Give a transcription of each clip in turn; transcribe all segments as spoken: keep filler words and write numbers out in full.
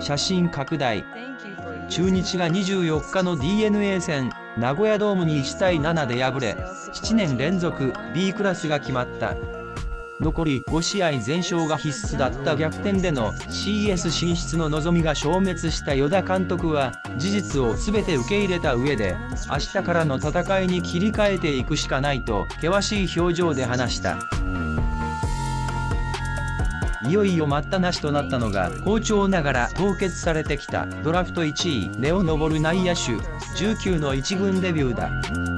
写真拡大。中日がにじゅうよっかの ディーエヌエー 戦、名古屋ドームにいちたいななで敗れ、ななねん連続 ビー クラスが決まった。残りごしあい全勝が必須だった逆転での シーエス 進出の望みが消滅した与田監督は、事実を全て受け入れた上で、明日からの戦いに切り替えていくしかないと険しい表情で話した。いよいよ待ったなしとなったのが、好調ながら凍結されてきたドラフトいちい根尾昇内野手じゅうきゅうのいちぐんデビューだ。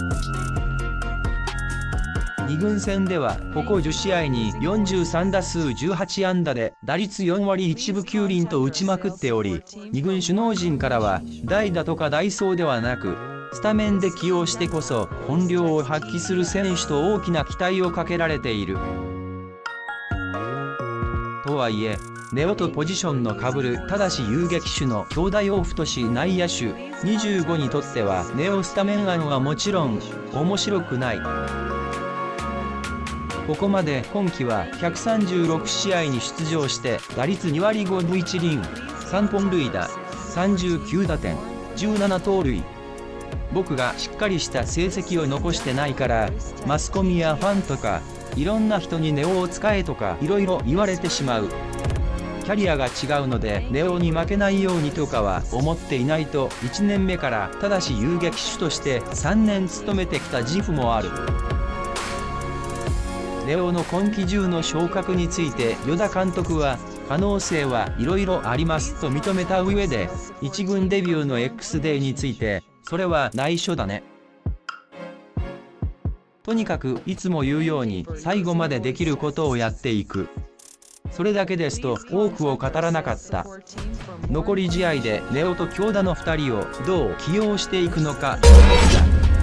にぐん戦ではここじゅっしあいによんじゅうさんだすうじゅうはちあんだで打率よんわりいちぶきゅうりんと打ちまくっており、にぐん首脳陣からは代打とか代走ではなく、スタメンで起用してこそ本領を発揮する選手と大きな期待をかけられている。とはいえ、根尾とポジションのかぶるただし遊撃手の兄弟大太内野手にじゅうごにとっては根尾スタメン案はもちろん面白くない。ここまで今季はひゃくさんじゅうろくしあいに出場して打率にわりごぶいちりん、さんぽんるいだ、さんじゅうきゅうだてん、じゅうななとうるい。僕がしっかりした成績を残してないからマスコミやファンとかいろんな人に根尾を使えとかいろいろ言われてしまう。キャリアが違うので根尾に負けないようにとかは思っていないといちねんめからただし遊撃手としてさんねん勤めてきた自負もある。根尾の今季中の昇格について与田監督は可能性はいろいろありますと認めた上で、いちぐんデビューの X デーについてそれは内緒だね。とにかくいつも言うように最後までできることをやっていく。それだけですと多くを語らなかった。残り試合で根尾と京田のふたりをどう起用していくのか。